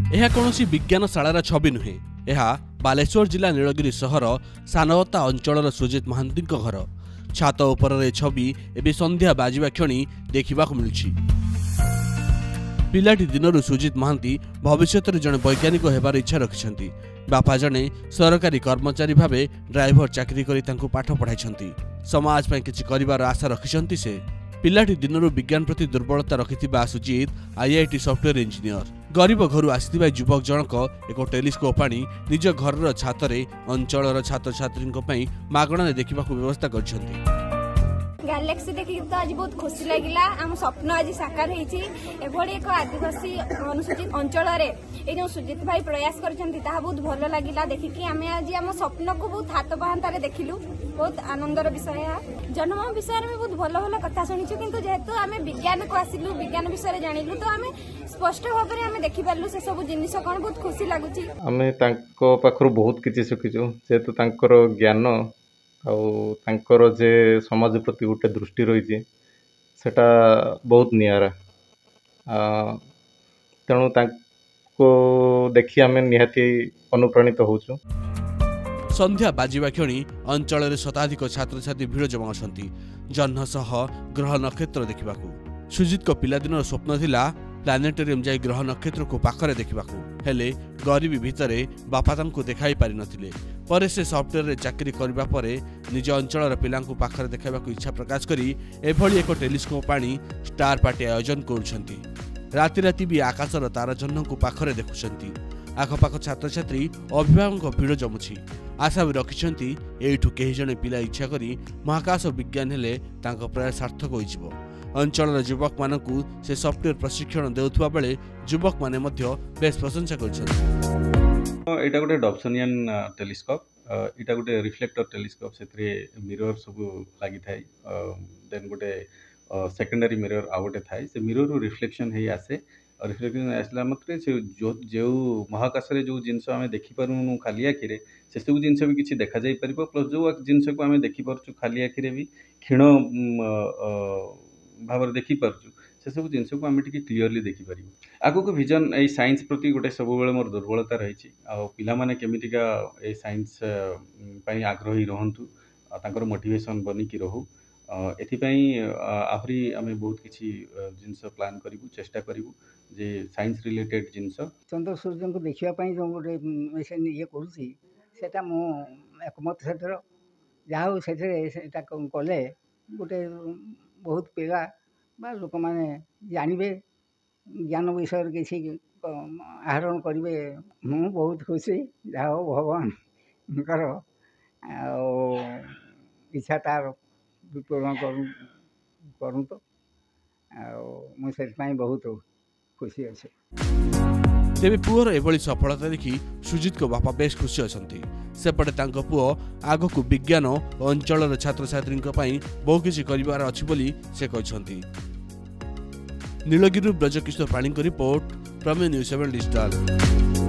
यह कौन विज्ञानशालार छवि नुहे। यह बालेश्वर जिला नीलगिरी सहर सानवता अंचल सुजित महांती घर। छात उपर छवि एवं संध्या बाजिबा क्षणी देखा मिलुछि। पिलाटी दिनरू सुजित महांती भविष्य जड़े वैज्ञानिक होबार इच्छा रखिछंती। बापा जड़े सरकारी कर्मचारी भावे ड्राइवर चाकरी करी तांको पाठ पढ़ाई। समाज पई किछि करिवार आशा रखिछंती से। पिलाटी दिनरू विज्ञान प्रति दुर्बलता रखिथिबा सुजित आईआईटी सॉफ्टवेयर इंजीनियर। गरीब घर आसिथिबा युवक जनक एक टेलीस्कोप आनी निज घर छातरे अंचलर छात्र छात्री मागणारे देखा व्यवस्था कर गैलेक्सी देखिए तो आज बहुत खुशी लगिला। आम स्वप्न आज साकार होती एक आदिवासी अनुसूचित अंचल जो सुजित भाई प्रयास करछंती ताहा बहुत भल लगिला। देखिकी आम आज आम स्वप्न को बहुत हाथ पाहांतारे देखिलु। बहुत आनंदर विषय जन्म विषय में बहुत भल भल कथा शुणीचु किंतु जेहेतु आम विज्ञान को आसिलु विज्ञान विषय जानिलु तो आम स्पष्ट भाव में आम देखि पारलु से सब जिनिस कौन बहुत खुशी लगुची। आम तांको पाखरु बहुत किछि शिखिचु जेहेतु तांकर ज्ञान आउर जे समाज प्रति गोटे दृष्टि रही सेटा बहुत नियारा। तेणु देखी आम निहाती अनुप्राणित होचु। संध्या बाजिबा क्षणी अंचल शताधिक छात्र छात्री भिड़ जमाउछंती जह्न सह ग्रह नक्षत्र देखिबाकू। सुजित को पिलादिन स्वप्न थिला प्लानेटोरियम जाई ग्रह नक्षत्र को पाखरे देखिबाकू। हेले गरीबी भितरे बापा तांको देखाई पारि नथिले। पर से सॉफ्टवेयर रे चाकरी करबा परे निज अंचलर पिलांकु पाखरे देखाइबाकू इच्छा प्रकाश करी एभली एक टेलीस्कोप आनी स्टार पार्टी आयोजन करुछंती। राति राति भी आकाशर ताराजह्न को पाखरे देखुछंती। आखपाख छात्र छात्री अभिभावक भिड़ जमुछि। आशा भी रखिछंती एठु केही जणे पिला इच्छा करी महाकाश विज्ञान हेले तांको प्रयास सार्थक होइजिवो। अंचलर युवक मानकु से सॉफ्टवेयर प्रशिक्षण देउथुवा बेले युवक माने मध्य बेस प्रशंसा करछंती। एटा गोटे डॉप्सनियन टेलीस्कोप। एटा गोटे रिफ्लेक्टर टेलीस्कोप से मिरर सब लगी थाए। देन गोटे सेकेंडरी मिरर आ गोटे थाए। से मिरर रिफ्लेक्शन हे आसे। रिफ्लेक्शन आसला मात्रे से जो महाकाश रे जो जिनस आमे देखि पारुनु खाली आखिरे से सब जिनस भी किछि देखा जाई परिबो। प्लस जो जिनस को आमे देखि परछु खाली आखिरे भी क्षीण भाव देखि परछु से सब जिनस को आमे टिके क्लियरली देखि परिबो। आगो को विजन ए साइंस प्रति गोटे सब बेले मोर दुर्बलता रही। आ पिला माने केमितिका ए साइंस पई आग्रही रहंतु तांकर मोटिवेशन बनी कि रहू। एथिपाई आहरी आमे बहुत किछि जिनस प्लान करिवु चेष्टा करिवु जे साइंस रिलेटेड जिनस। चंद्र सूर्य को देखिया पई जो गोटे मेसिन ये करूसी सेटा मो एकमत सेटर जाहु सेटा कले गोटे बहुत पिला बा लोक माने जानिबे ज्ञान विषय किसी आहरण करेंगे। मु बहुत खुशी जाओ भगवान इच्छा तार पूर्ण करूँ तो मुझे बहुत खुशी अच्छे। तेबे पुअर एभली सफलता देखि सुजित को बापा बेस खुशी अछंती। सेपटे तांको पुओ आगकू विज्ञान और अंचलर छात्र छात्री बहु किछि करिवार अछि बोली से कहछंती। नीलगिरी ब्रजकिशोर पाणी रिपोर्ट प्रमेय न्यूज 7 डिजिटल।